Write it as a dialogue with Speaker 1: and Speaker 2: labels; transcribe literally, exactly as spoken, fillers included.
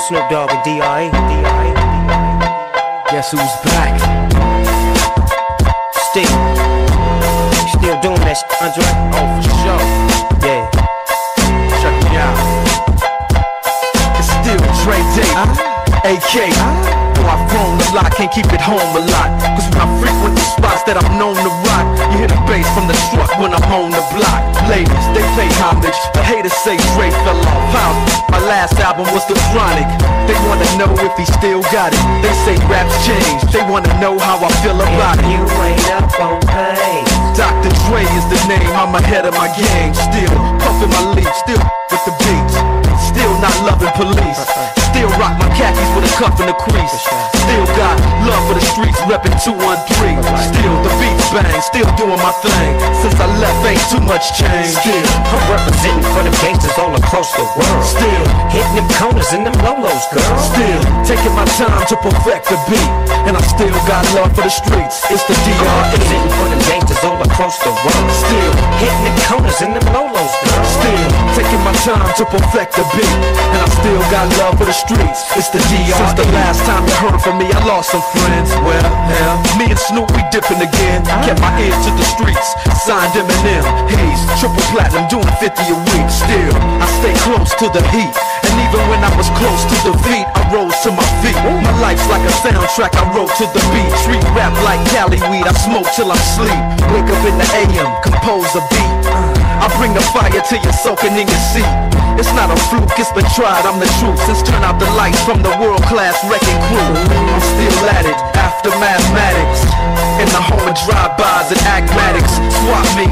Speaker 1: Snoop Dogg and D R E.
Speaker 2: Guess who's back?
Speaker 1: Still, still doing that shit, Andre?
Speaker 2: Oh, for sure.
Speaker 1: Yeah.
Speaker 2: Check me out. It's still Dre Day, uh, A K. Uh, Though I've grown a lot, can't keep it home a lot. Cause when I frequent the spots that I'm known to rock, you hear the bass from the truck when I'm on the block. Ladies, they pay homage, but haters say Dre fell off. How? My last album was The Chronic. They wanna know if he still got it. They say raps changed, they wanna know how I feel about
Speaker 1: if
Speaker 2: it.
Speaker 1: You ain't up on pain.
Speaker 2: Doctor Dre is the name, I'm ahead of my game. Still puffin' my leaf, still with the beats. Still not loving police. Still rock my khakis with a cuff and a crease. Still got love for the streets, reppin' two one three. Still the beats bang, still doing my thing. Since I left, ain't too much change. Still
Speaker 1: I'm representing for the gangsters all across the world.
Speaker 2: Still
Speaker 1: hitting them corners and them lolos, girl.
Speaker 2: Still taking my time to perfect the beat. And I still got love for the streets. It's the D R E.
Speaker 1: I'm representing for the gangsters all across the world.
Speaker 2: Still
Speaker 1: hitting them corners and them lolos, girl.
Speaker 2: Still taking my time to perfect the beat. And I still got love for the streets. It's the D R E. Since the last time you heard from me, I lost some friends. Well, hell, me and Snoop, we dipping again. Kept my ear to the streets. Signed Eminem, Hayes, triple platinum, doing fifty a week. Still, I stay close to the heat. And even when I was close to defeat, I rose to my feet. My life's like a soundtrack, I wrote to the beat. Street rap like Cali weed, I smoke till I sleep. Wake up in the A M, compose a beat. I bring the fire till you're soaking in your seat. It's not a fluke, it's been tried, I'm the truth. Since turn out the lights from the world-class wrecking crew, I'm still at it, after mathematics. In the home of drive-bys and acmatics. Swap me